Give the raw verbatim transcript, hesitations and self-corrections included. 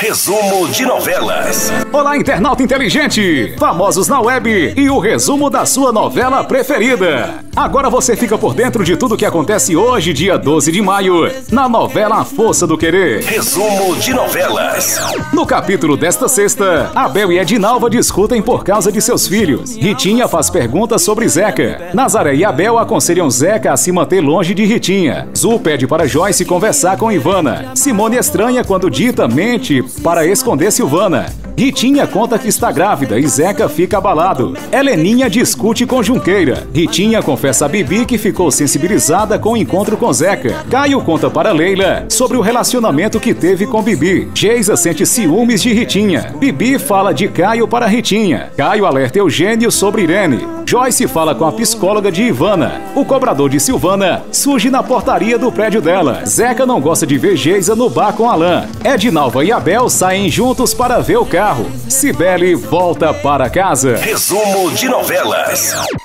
Resumo de novelas. Olá, internauta inteligente! Famosos na web e o resumo da sua novela preferida. Agora você fica por dentro de tudo que acontece hoje, dia doze de maio, na novela A Força do Querer. Resumo de novelas. No capítulo desta sexta, Abel e Edinalva discutem por causa de seus filhos. Ritinha faz perguntas sobre Zeca. Nazaré e Abel aconselham Zeca a se manter longe de Ritinha. Zu pede para Joyce conversar com Ivana. Simone estranha quando Dita mente para esconder Silvana. Ritinha conta que está grávida e Zeca fica abalado. Heleninha discute com Junqueira. Ritinha confessa a Bibi que ficou sensibilizada com o encontro com Zeca. Caio conta para Leila sobre o relacionamento que teve com Bibi. Geisa sente ciúmes de Ritinha. Bibi fala de Caio para Ritinha. Caio alerta Eugênio sobre Irene. Joyce fala com a psicóloga de Ivana. O cobrador de Silvana surge na portaria do prédio dela. Zeca não gosta de ver Geisa no bar com Alain. Edinalva e Abel saem juntos para ver o carro. Cibele volta para casa. Resumo de novelas.